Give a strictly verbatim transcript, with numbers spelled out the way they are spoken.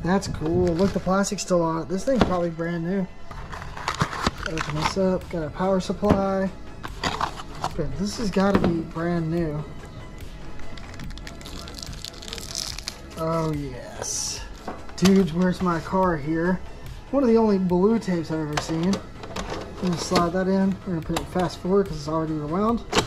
That's cool. Look, the plastic's still on it. This thing's probably brand new. Open this up. Got a power supply. Okay, this has got to be brand new. Oh yes. Dude, where's my car here? One of the only blue tapes I've ever seen. I'm gonna slide that in. We're gonna put it fast forward because it's already rewound.